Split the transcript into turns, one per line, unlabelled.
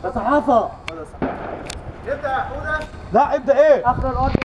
يا صحافه
ابدا يا حوده.
لا ابدا ايه؟
اخر الارض.